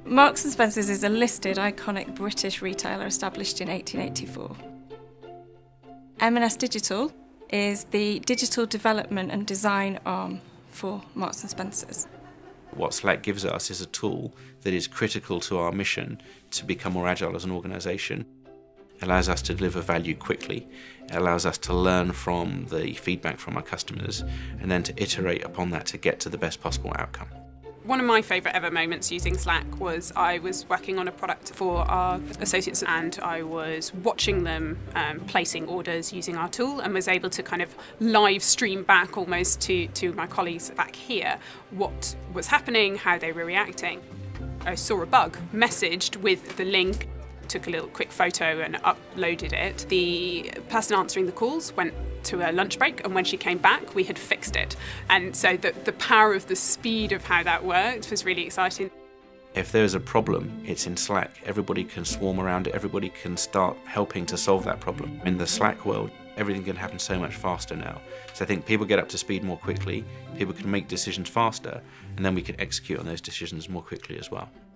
Marks & Spencer's is a listed, iconic British retailer established in 1884. M&S Digital is the digital development and design arm for Marks & Spencer's. What Slack gives us is a tool that is critical to our mission to become more agile as an organisation. It allows us to deliver value quickly, it allows us to learn from the feedback from our customers and then to iterate upon that to get to the best possible outcome. One of my favourite ever moments using Slack was I was working on a product for our associates and I was watching them placing orders using our tool and was able to kind of live stream back almost to my colleagues back here what was happening, how they were reacting. I saw a bug, messaged with the link, took a little quick photo and uploaded it. The person answering the calls went to a lunch break, and when she came back we had fixed it. And so the power of the speed of how that worked was really exciting. If there's a problem, it's in Slack. Everybody can swarm around it, everybody can start helping to solve that problem. In the Slack world, everything can happen so much faster now. So I think people get up to speed more quickly, people can make decisions faster, and then we can execute on those decisions more quickly as well.